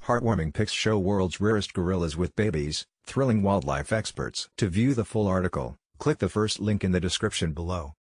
Heartwarming pics show world's rarest gorillas with babies, thrilling wildlife experts. To view the full article, click the first link in the description below.